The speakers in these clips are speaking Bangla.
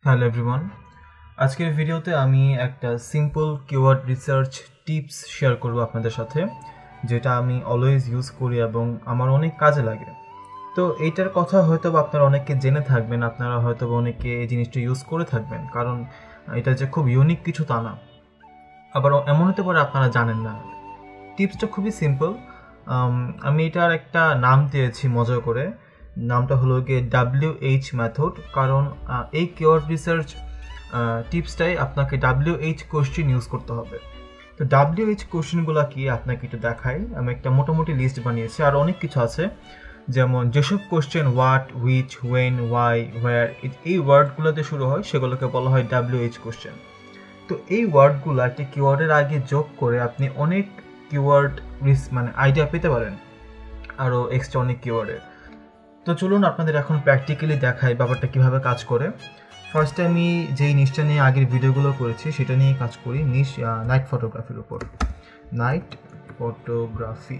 হ্যালো এভরিওয়ান, আজকের ভিডিওতে আমি একটা simple keyword research tips share করব আপনাদের সাথে, যেটা আমি অলওয়েজ ইউজ করি এবং আমার অনেক কাজে লাগে। তো এইটার কথা হয়তো আপনারা অনেকে জেনে থাকবেন, আপনারা হয়তো অনেকে এই জিনিসটা ইউজ করে থাকবেন, কারণ এটা যে খুব ইউনিক কিছু তা না। আবার এমন হতে পারে আপনারা জানেন না। টিপসটা খুবই সিম্পল। আমি এটার একটা নাম দিয়েছি মজা করে, নামটা হলো গিয়ে WH মেথড। কারণ এই কিওয়ার্ড রিসার্চ টিপসটাই আপনাকে WH কোশ্চেন ইউজ করতে হবে। তো WH কোশ্চেনগুলো কি আপনাকে একটু দেখাই। আমি একটা মোটামুটি লিস্ট বানিয়েছি, আর অনেক কিছু আছে, যেমন যেসব question what, which, when, why, where এই ওয়ার্ডগুলোতে শুরু হয় সেগুলোকে বলা হয় WH কোশ্চেন। তো এই ওয়ার্ডগুলো একটা কিওয়ার্ডের আগে যোগ করে আপনি অনেক কিওয়ার্ড আইডিয়া পেতে পারেন, আরও এক্সট্রা অনেক কিওয়ার্ডের। তো চলুন আপনাদের এখন প্র্যাকটিক্যালি দেখাই ব্যাপারটা কীভাবে কাজ করে। ফার্স্টে আমি যেই নিশটা নিয়ে আগের ভিডিওগুলো করেছি সেটা নিয়ে কাজ করি, নিশ নাইট ফটোগ্রাফির উপর, নাইট ফটোগ্রাফি।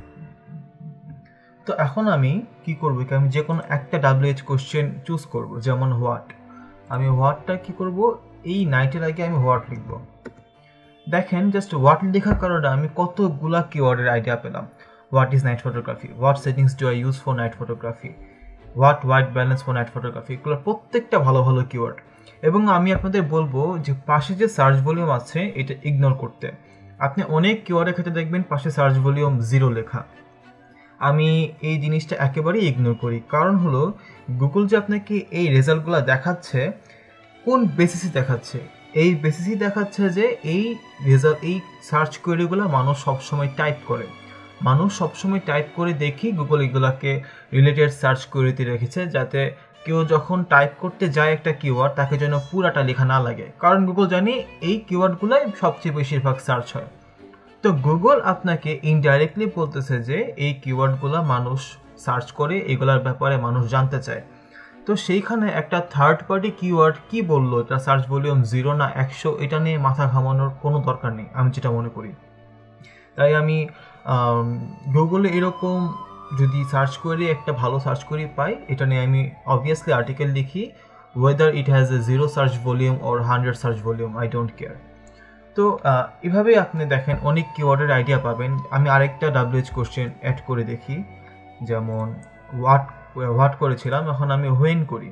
তো এখন আমি কি করবো, আমি যে কোনো একটা WH কোশ্চেন চুজ করব, যেমন হোয়াট। আমি হোয়াটটা কি করব, এই নাইটের আগে আমি হোয়াট লিখব। দেখেন জাস্ট হোয়াট লেখার কারণে আমি কতগুলা কিওয়ার্ডের আইডিয়া পেলাম। What is night photography, what settings do I use for night photography, what white balance for night photography, এগুলো প্রত্যেকটা ভালো ভালো কিওয়ার্ড। এবং আমি আপনাদের বলবো যে পাশে যে সার্চ ভলিউম আছে এটা ইগনোর করতে। আপনি অনেক কিওয়ার্ডের ক্ষেত্রে দেখবেন পাশে সার্চ ভলিউম 0 লেখা। আমি এই জিনিসটা একেবারেই ইগনোর করি, কারণ হলো গুগল যে আপনাকে এই রেজাল্টগুলো দেখাচ্ছে কোন বেসিসে দেখাচ্ছে। এই বেসিসই দেখাচ্ছে যে এই সার্চ কোয়েরিগুলো মানুষ সবসময় টাইপ করে। দেখি গুগল এগুলাকে রিলেটেড সার্চ কোয়েরিতে রেখেছে, যাতে কেউ যখন টাইপ করতে যায় একটা কিওয়ার্ড তাকে যেন পুরাটা লেখা না লাগে, কারণ গুগল জানি এই কিওয়ার্ডগুলোই সবচেয়ে বেশিরভাগ সার্চ হয়। তো গুগল আপনাকে ইনডাইরেক্টলি বলতেছে যে এই কিওয়ার্ডগুলো মানুষ সার্চ করে, এগুলার ব্যাপারে মানুষ জানতে চায়। তো সেইখানে একটা থার্ড পার্টি কিওয়ার্ড কি বললো, এটা সার্চ ভলিউম 0 না 100, এটা নিয়ে মাথা ঘামানোর কোনো দরকার নেই, আমি যেটা মনে করি। তাই আমি গুগলে এরকম যদি সার্চ করি, একটা ভালো সার্চ করি পাই, এটা নিয়ে আমি অবভিয়াসলি আর্টিকেল লিখি, whether it has a 0 search volume or 100 search volume, I don't care. তো এভাবেই আপনি দেখেন অনেক কিওয়ার্ডের আইডিয়া পাবেন। আমি আরেকটা WH কোশ্চেন অ্যাড করে দেখি, যেমন হোয়াট করেছিলাম, এখন আমি হোয়েন করি।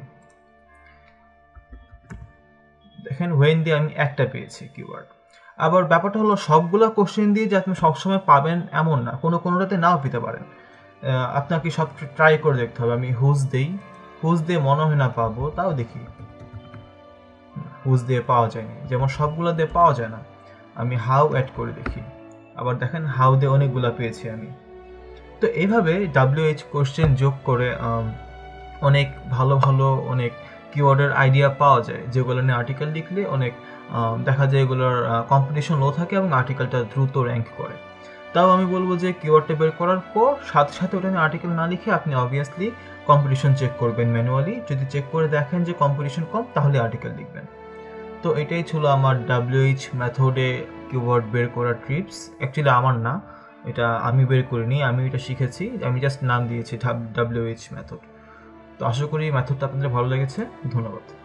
দেখেন হোয়েন দিয়ে আমি একটা পেয়েছি কিওয়ার্ড। আবার ব্যাপারটা হলো সবগুলো কোশ্চেন দিয়ে যে আপনি সবসময় পাবেন এমন না, কোনোটাতে নাও পেতে পারেন। আপনাকে সব ট্রাই করে দেখতে হবে। আমি হুজ দিয়ে মনে হয় না পাবো, তাও দেখি হুজ দিয়ে পাওয়া যায়নি, যেমন সবগুলো দিয়ে পাওয়া যায় না। আমি হাউ অ্যাড করে দেখি, আবার দেখেন হাউ দিয়ে অনেকগুলো পেয়েছি আমি। তো এইভাবে WH কোশ্চেন যোগ করে অনেক ভালো অনেক কিওয়ার্ডের আইডিয়া পাওয়া যায়, যেগুলো নিয়ে আর্টিকেল লিখলে অনেক দেখা যায় এগুলোর কম্পিটিশন লো থাকে এবং আর্টিকেলটা দ্রুত র্যাঙ্ক করে। তাও আমি বলবো যে কিওয়ার্ডটা বের করার পর সাথে সাথে ওটা নিয়ে আর্টিকেল না লিখে আপনি অবভিয়াসলি কম্পিটিশন চেক করবেন ম্যানুয়ালি। যদি চেক করে দেখেন যে কম্পিটিশন কম, তাহলে আর্টিকেল লিখবেন। তো এটাই ছিল আমার WH মেথডে কিওয়ার্ড বের করার টিপস। অ্যাকচুয়ালি আমার না, এটা আমি বের করিনি, আমি এটা শিখেছি, আমি জাস্ট নাম দিয়েছি WH মেথড। তো আশা করি মেথডটা আপনাদের ভালো লেগেছে। ধন্যবাদ।